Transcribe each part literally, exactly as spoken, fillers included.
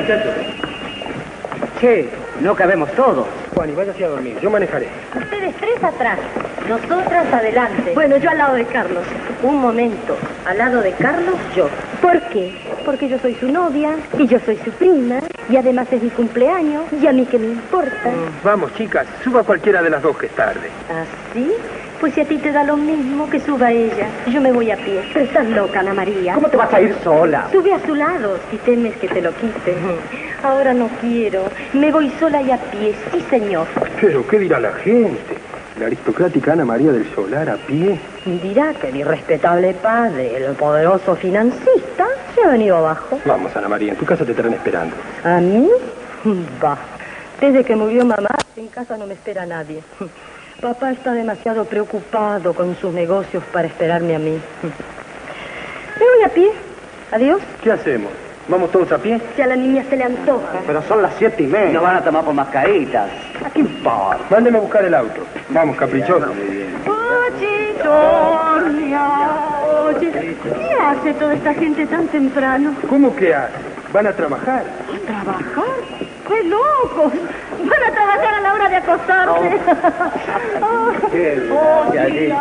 muchachos. Che, no cabemos todos. Juan, y váyase a dormir. Yo manejaré. Ustedes tres atrás, nosotras adelante. Bueno, yo al lado de Carlos. Un momento, al lado de Carlos, yo. ¿Por qué? Porque yo soy su novia y yo soy su prima y además es mi cumpleaños y a mí qué me importa. Mm, vamos, chicas, suba cualquiera de las dos que es tarde. ¿Así? Pues si a ti te da lo mismo, que suba ella. Yo me voy a pie. Pero estás loca, Ana María. ¿Cómo te vas a ir sola? Sube a su lado si temes que te lo quite. Ahora no quiero. Me voy sola y a pie, sí, señor. Pero, ¿qué dirá la gente? La aristocrática Ana María del Solar a pie. Dirá que el irrespetable padre, el poderoso financista, se ha venido abajo. Vamos, Ana María, en tu casa te estarán esperando. ¿A mí? Va. Desde que murió mamá, en casa no me espera nadie. Papá está demasiado preocupado con sus negocios para esperarme a mí. Me voy a pie. Adiós. ¿Qué hacemos? ¿Vamos todos a pie? Si a la niña se le antoja. Pero son las siete y media. Nos van a tomar por mascaritas. ¿A qué importa? Mándeme a buscar el auto. Vamos, caprichoso. Oye, Sonia, oye, ¿qué hace toda esta gente tan temprano? ¿Cómo que hace? ¿Van a trabajar? ¿A trabajar? ¡Qué locos! Van a trabajar a la hora de acostarse. ¡Qué Oye,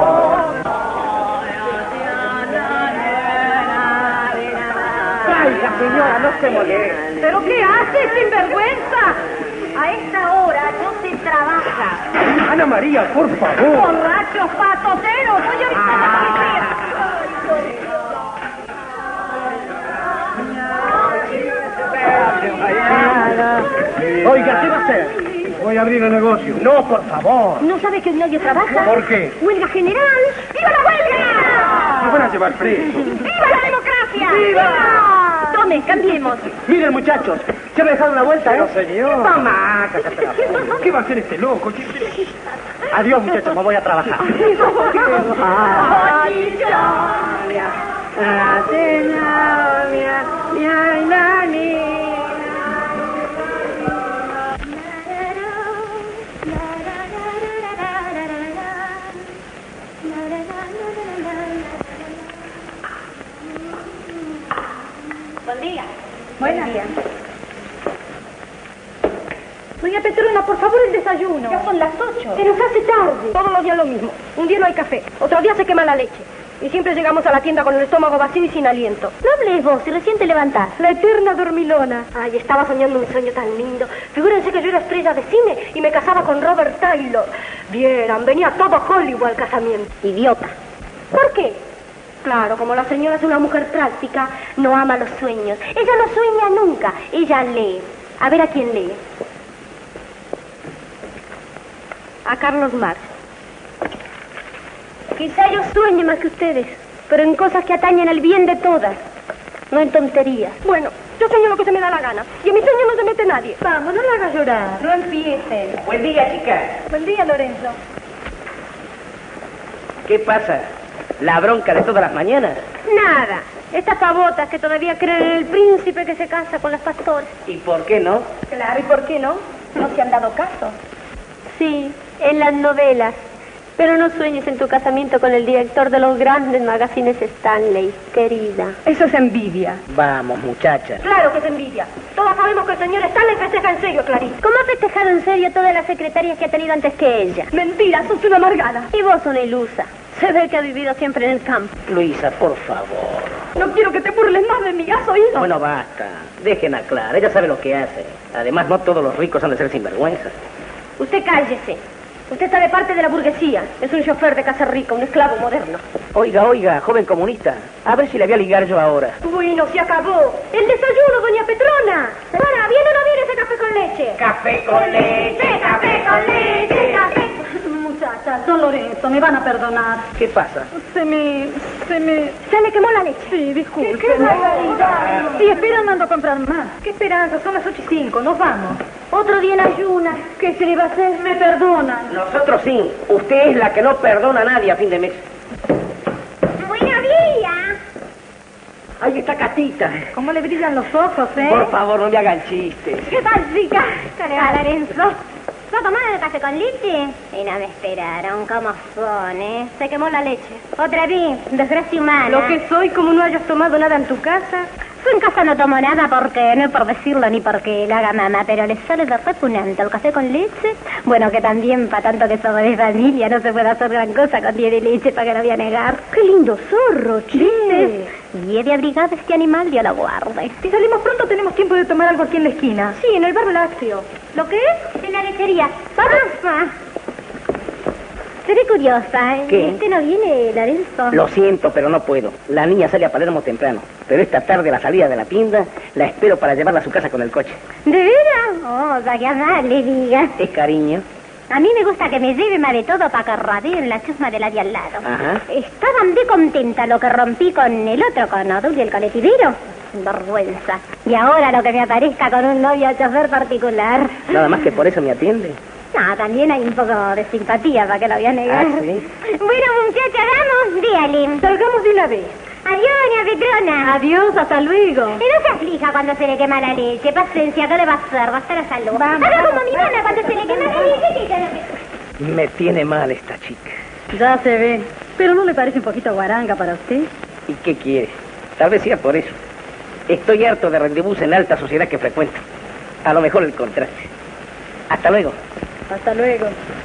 Traiga, señora, no se moleste. ¿Pero qué hace, sinvergüenza? A esta hora no se trabaja. Ana María, por favor. Borrachos, patoteros, voy a avisar a la policía. Oiga, ¿qué va a hacer? Voy a abrir el negocio. No, por favor. ¿No sabe que hoy nadie trabaja? ¿Por qué? ¡Huelga general! ¡Viva la huelga! Nos van a llevar preso. ¡Viva la democracia! ¡Viva! Tome, cambiemos. Miren, muchachos, ¿se va a dejar una vuelta, eh? No, señor. Mamá, cállate la boca. ¿Qué va a hacer este loco? Adiós, muchachos, me voy a trabajar. Buen día. Buenos días. Doña Petrona, por favor, el desayuno. Ya son las ocho. Se nos hace tarde. Todos los días lo mismo. Un día no hay café, otro día se quema la leche. Y siempre llegamos a la tienda con el estómago vacío y sin aliento. No hables vos, si recién te levantás. La eterna dormilona. Ay, estaba soñando un sueño tan lindo. Figúrense que yo era estrella de cine y me casaba con Robert Taylor. Vieran, venía todo Hollywood al casamiento. Idiota. ¿Por qué? Claro, como la señora es una mujer práctica, no ama los sueños. Ella no sueña nunca, ella lee. A ver a quién lee. A Carlos Marx. Quizá yo sueñe más que ustedes, pero en cosas que atañen al bien de todas, no en tonterías. Bueno, yo sueño lo que se me da la gana, y en mi sueño no se mete nadie. Vamos, no la hagas llorar. No empiecen. Buen día, chicas. Buen día, Lorenzo. ¿Qué pasa? ¿La bronca de todas las mañanas? Nada. Estas pavotas que todavía creen en el príncipe que se casa con las pastoras. ¿Y por qué no? Claro, ¿y por qué no? ¿No se han dado caso? Sí, en las novelas. Pero no sueñes en tu casamiento con el director de los grandes magazines Stanley, querida. Eso es envidia. Vamos, muchachas. Claro que es envidia. Todas sabemos que el señor Stanley festeja en serio, Clarice. ¿Cómo ha festejado en serio todas las secretarias que ha tenido antes que ella? Mentira, sos una amargada. Y vos una ilusa. Se ve que ha vivido siempre en el campo. Luisa, por favor. No quiero que te burles más de mí, ¿has oído? Bueno, basta. Dejen a Clara. Ella sabe lo que hace. Además, no todos los ricos han de ser sinvergüenzas. Usted cállese. Usted está de parte de la burguesía. Es un chofer de casa rica, un esclavo moderno. Oiga, oiga, joven comunista. A ver si le voy a ligar yo ahora. Bueno, se acabó. El desayuno, doña Petrona. Para, ¿viene o no viene ese café con leche? Café con leche, café con leche, café. Muchacha, don Lorenzo, me van a perdonar. ¿Qué pasa? Se me... se me... Se me quemó la leche. Sí, disculpe. ¿Qué barbaridad? Sí, espera, mando a comprar más. ¿Qué esperanza? Son las ocho y cinco, nos vamos. Otro día en ayunas. ¿Qué se le va a hacer? Me perdonan. Nosotros sí. Usted es la que no perdona a nadie a fin de mes. Buenos días. Ahí está Catita. ¿Cómo le brillan los ojos, eh? Por favor, no me hagan chistes. ¿Qué tal, chica? ¿Qué le va, Lorenzo? ¿No tomaron el café con leche? Y no me esperaron, ¿cómo son, eh? Se quemó la leche. Otra vez, desgracia humana. Lo que soy, como no hayas tomado nada en tu casa. Yo en casa no tomo nada porque, no es por decirlo ni porque la haga mamá, pero le sale de repugnante el café con leche. Bueno, que también para tanto que somos de familia no se puede hacer gran cosa con diez de leche, para que lo voy a negar. ¡Qué lindo zorro, che! Y he de abrigar este animal, Dios lo guarde. Si salimos pronto tenemos tiempo de tomar algo aquí en la esquina. Sí, en el bar lácteo. ¿Lo qué es? En la lechería. ¡Vamos! Seré curiosa, ¿eh? ¿Qué? ¿Este no viene, Lorenzo? Lo siento, pero no puedo. La niña sale a Palermo temprano. Pero esta tarde a la salida de la tienda la espero para llevarla a su casa con el coche. ¿De veras? Oh, para que amar, le diga. Es cariño. A mí me gusta que me lleve más de todo para que radeen la chusma de la de al lado. Ajá. Estaban de contenta lo que rompí con el otro, con Adul y el coletidero. Vergüenza. Y ahora lo que me aparezca con un novio chofer particular. Nada más que por eso me atiende. No, también hay un poco de simpatía, para que lo voy a negar. Ah, ¿sí? Bueno, muchacha, vamos, díale. Salgamos de una vez. Adiós, doña Petrona. Adiós, hasta luego. Y no se aflija cuando se le quema la leche. Paciencia, ¿qué le va a hacer? Va a estar a salud. Vamos, Haga vamos, como mi vamos. nana cuando se le quema la leche. Me tiene mal esta chica. Ya se ve. ¿Pero no le parece un poquito guaranga para usted? ¿Y qué quiere? Tal vez sea por eso. Estoy harto de rendezvous en la alta sociedad que frecuento. A lo mejor el contraste. Hasta luego. Hasta luego.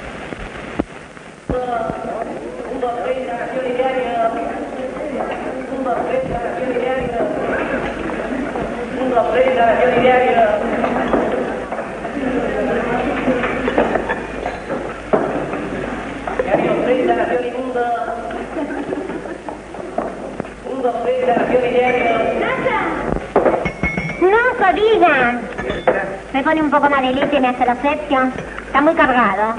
No, Sodilla. Me pone un poco más de leche y me hace la sepsia. Está muy cargado.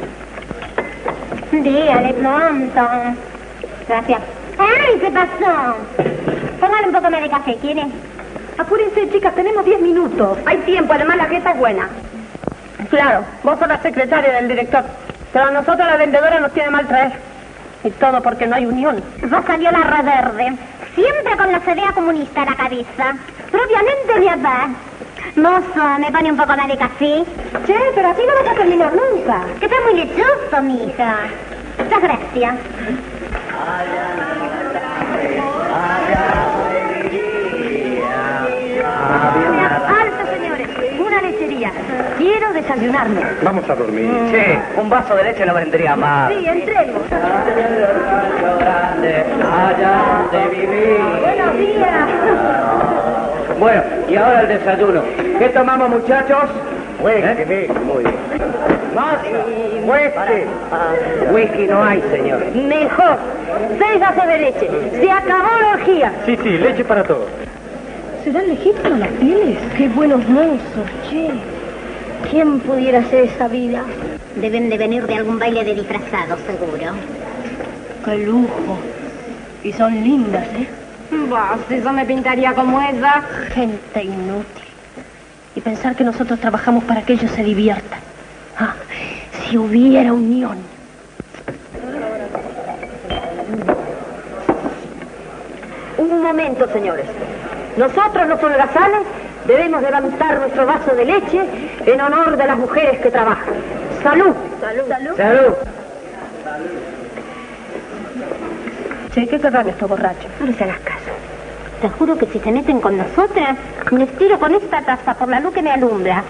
Dígale pronto. Gracias. ¡Ay, qué pasó! Póngale un poco más de café, ¿quiere? Apúrense, chicas, tenemos diez minutos. Hay tiempo, además la jeta es buena. Claro, vos sos la secretaria del director. Pero a nosotros la vendedora nos tiene mal traer. Y todo porque no hay unión. Vos salió la reverde. Siempre con la idea comunista a la cabeza. Propiamente de acá. Mozo, ¿me pone un poco más de café? Che, pero así no vas a terminar nunca. Que está muy lechoso, mija. Muchas gracias. Alto, señores. Una lechería. Quiero desayunarme. Vamos a dormir. Che, un vaso de leche no vendría mal. Sí, entremos. Allá de vivir. Buenos días. Bueno, y ahora el desayuno. ¿Qué tomamos, muchachos? Whisky, muy bien. Más. Whisky. Whisky no hay, señor. Mejor. Seis vasos de leche. Se acabó la orgía. Sí, sí, leche para todos. ¿Serán legítimas las pieles? Qué buenos mozos, che. ¿Quién pudiera hacer esa vida? Deben de venir de algún baile de disfrazados, seguro. Qué lujo. Y son lindas, ¿eh? Bah, si yo me pintaría como ella. Gente inútil. Y pensar que nosotros trabajamos para que ellos se diviertan. Ah, si hubiera unión. Un momento, señores. Nosotros, los holgazanes, debemos levantar nuestro vaso de leche en honor de las mujeres que trabajan. ¡Salud! ¡Salud! ¡Salud! Salud. Che, ¿qué querrán estos borrachos? No les hagas caso. Te juro que si se meten con nosotras, les tiro con esta taza por la luz que me alumbra.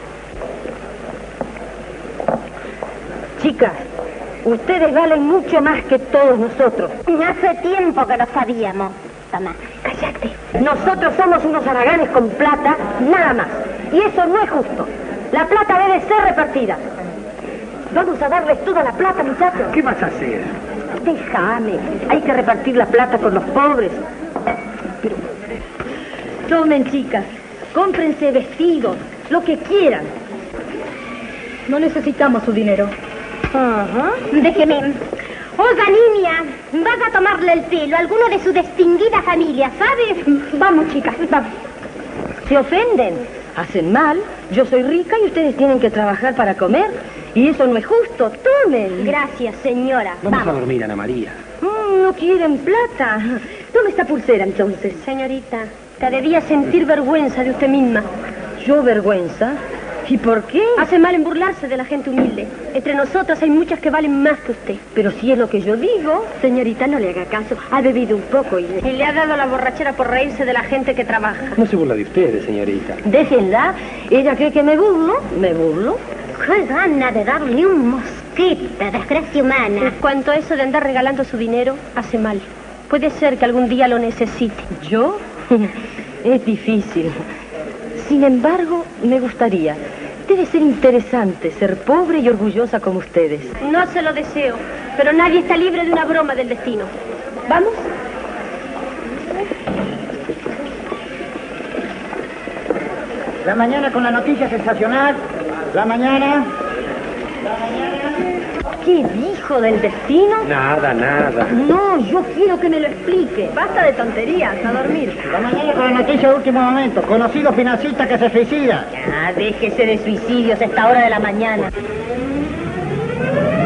Chicas, ustedes valen mucho más que todos nosotros. Hace tiempo que lo sabíamos. Toma. Cállate. Nosotros somos unos haraganes con plata, nada más. Y eso no es justo. La plata debe ser repartida. Vamos a darles toda la plata, muchachos. ¿Qué vas a hacer? Déjame. Hay que repartir la plata con los pobres. Pero... Tomen, chicas. Cómprense vestidos, lo que quieran. No necesitamos su dinero. Ajá. Déjeme. Oiga, niña, vas a tomarle el pelo a alguno de su distinguida familia, ¿sabes? Vamos, chicas, vamos. Se ofenden, hacen mal. Yo soy rica y ustedes tienen que trabajar para comer. Y eso no es justo. Tomen. Gracias, señora. Vamos, Vamos. a dormir, Ana María. Mm, no quieren plata. Tome esta pulsera, entonces. Señorita. Te debía sentir vergüenza de usted misma. ¿Yo vergüenza? ¿Y por qué? Hace mal en burlarse de la gente humilde. Entre nosotras hay muchas que valen más que usted. Pero si es lo que yo digo, señorita, no le haga caso. Ha bebido un poco y, y le ha dado la borrachera por reírse de la gente que trabaja. No se burla de ustedes, señorita. Déjenla. Ella cree que me burlo. Me burlo. ¡Qué gana de darle un mosquete, desgracia humana! En cuanto a eso de andar regalando su dinero, hace mal. Puede ser que algún día lo necesite. ¿Yo? Es difícil. Sin embargo, me gustaría. Debe ser interesante ser pobre y orgullosa como ustedes. No se lo deseo, pero nadie está libre de una broma del destino. ¿Vamos? La mañana con la noticia sensacional. La mañana. La mañana. ¿Qué dijo del destino? Nada, nada. No, yo quiero que me lo explique. Basta de tonterías, a dormir. La mañana con la noticia de último momento. Conocido financista que se suicida. Ah, déjese de suicidios a esta hora de la mañana.